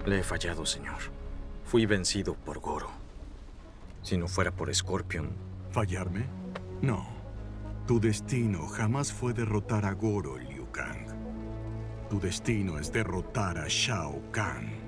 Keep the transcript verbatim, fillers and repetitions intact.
Le he fallado, señor. Fui vencido por Goro. Si no fuera por Scorpion... ¿Fallarme? No. Tu destino jamás fue derrotar a Goro, Liu Kang. Tu destino es derrotar a Shao Kahn.